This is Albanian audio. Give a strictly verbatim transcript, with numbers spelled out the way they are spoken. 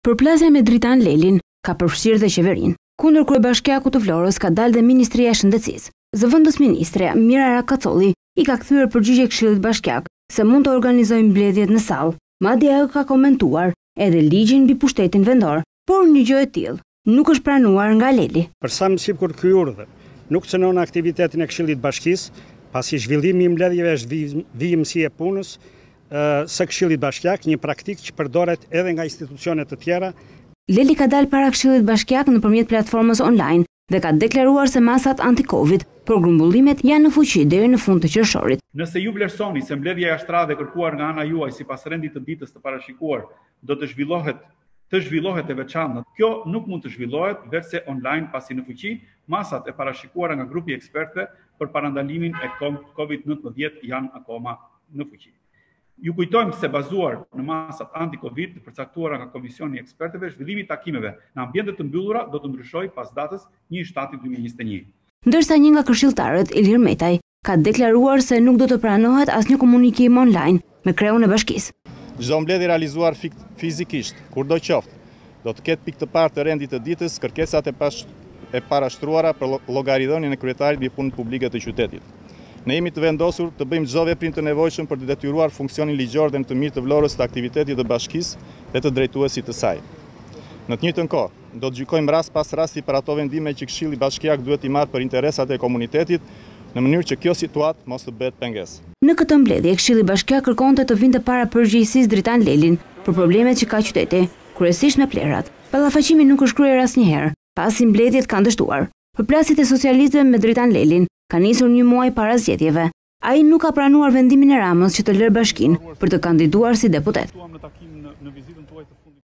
Përplasja me Dritan Lelin ka përfshirë dhe qeverinë. Kundër kryebashkiakut të Florës ka dalë dhe Ministria e Shëndetësisë. Zëvendës ministre Mira Rakacolli i ka kthyer përgjigje Këshillit Bashkiak se mund të organizojnë mbledhjet në sallë. Madje ajo ka komentuar edhe ligjin mbi pushtetin vendor, por një gjë e tillë nuk është pranuar nga Leli. Për sa më sipër ky urdhër nuk cënon aktivitetin e Këshillit Bashkisë, pasi zhvillimi i mbledhjeve është vijimësi e punës së Këshillit Bashkiak, një praktikë që përdoret edhe nga institucionet të tjera. Leli ka dalë para Këshillit Bashkiak nëpërmjet platformës online dhe ka deklaruar se masat anti-Covid për grumbullimet janë në fuqi deri në fund të qershorit. Nëse ju vlerësoni se mbledhja jashtrade e kërkuar nga ana juaj sipas rendit të ditës të parashikuar do të zhvillohet të zhvillohet e veçantë, kjo nuk mund të zhvillohet vetëse online pasi në fuqi masat e parashikuara nga grupi i ekspertëve për parandalimin e Covid nëntëmbëdhjetë janë akoma në fuqi. Ju kujtojmë se bazuar në masat anti-Covid të përcaktuara nga Komisioni i Ekspertëve, zhvillimi i takimeve në ambiente të mbyllura do të ndryshojë pas datës një shtator dy mijë e njëzet e një. Ndërsa një nga këshilltarët, Ilir Metaj, ka deklaruar se nuk do të pranohet asnjë komunikim online me kreun e bashkisë. Çdo mbledhje realizuar fizikisht, kurdo qoftë, do të ketë pikë të parë të rendit të ditës kërkesat e, e parashtruara për llogaridhënien e kryetarit mbi punët publike të qytetit. Ne jemi të vendosur të bëjmë çdo veprim të nevojshëm për të detyruar funksionin ligjor dhe në të mirë të vlorës të aktivitetit të bashkisë dhe të drejtuesit të saj. Në të njëjtën kohë, do të gjykojmë rast pas rasti për ato vendime që Këshilli Bashkiak duhet i marrë për interesat e komunitetit, në mënyrë që kjo situatë mos të bëhet pengesë. Në këtë mbledhje, Këshilli Bashkiak kërkonte të vinte para përgjegjësisë Dritan Lelin për problemet që ka qyteti, kryesisht me plerat. Ballafaqimi nuk është kryer asnjëherë, pasi mbledhjet kanë dështuar. Përplasjet e socialistëve me Dritan Lelin ka nisur një muaj para zgjedhjeve. Ai nuk ka pranuar vendimin e Ramës që të lërë bashkinë për të kandiduar si deputet.